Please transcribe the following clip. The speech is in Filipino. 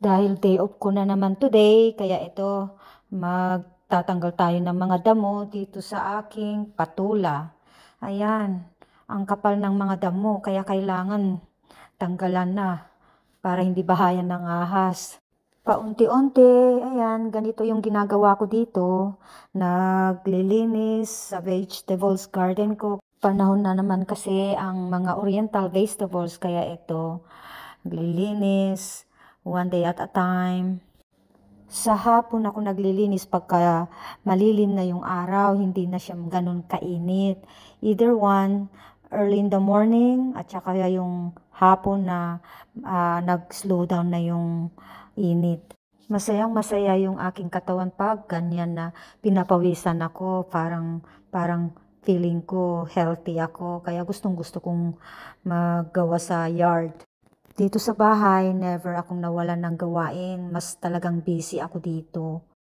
Dahil day off ko na naman today, kaya ito, magtatanggal tayo ng mga damo dito sa aking patula. Ayan, ang kapal ng mga damo, kaya kailangan tanggalan na para hindi bahayan ng ahas. Paunti-unti, ayan, ganito yung ginagawa ko dito. Naglilinis sa vegetables garden ko. Panahon na naman kasi ang mga oriental vegetables, kaya ito, naglilinis one day at a time. Sa hapon ako naglilinis pagka malilim na yung araw, hindi na siya ganun kainit. Either one, early in the morning at saka yung hapon na nag-slow down na yung init. Masayang masaya yung aking katawan pag ganyan na pinapawisan ako, parang feeling ko healthy ako, kaya gustong gusto kong maggawa sa yard. Dito sa bahay, never akong nawalan ng gawain. Mas talagang busy ako dito.